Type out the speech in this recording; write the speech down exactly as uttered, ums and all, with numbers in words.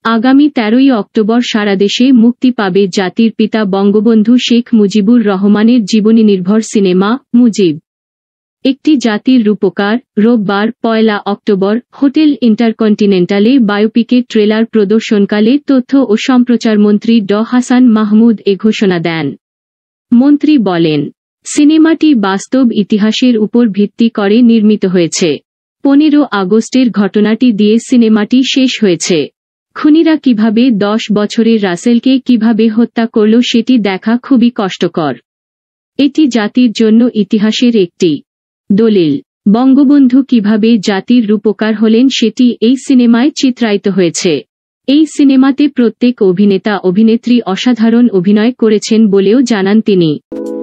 আগামী তেরোই অক্টোবর সারা দেশে মুক্তি পাবে জাতির পিতা বঙ্গবন্ধু শেখ মুজিবুর রহমানের জীবনী নির্ভর সিনেমা মুজিব, একটি জাতির রূপকার। রোববার পয়লা অক্টোবর হোটেল ইন্টারকন্টিনেন্টালে বায়োপিকের ট্রেলার প্রদর্শনকালে তথ্য ও সম্প্রচারমন্ত্রী ড হাসান মাহমুদ এ ঘোষণা দেন। মন্ত্রী বলেন, সিনেমাটি বাস্তব ইতিহাসের উপর ভিত্তি করে নির্মিত হয়েছে। পনেরো আগস্টের ঘটনাটি দিয়ে সিনেমাটি শেষ হয়েছে। খুনিরা কিভাবে দশ বছরের রাসেলকে কিভাবে হত্যা করল সেটি দেখা খুবই কষ্টকর। এটি জাতির জন্য ইতিহাসের একটি দলিল। বঙ্গবন্ধু কিভাবে জাতির রূপকার হলেন সেটি এই সিনেমায় চিত্রায়িত হয়েছে। এই সিনেমাতে প্রত্যেক অভিনেতা অভিনেত্রী অসাধারণ অভিনয় করেছেন বলেও জানান তিনি।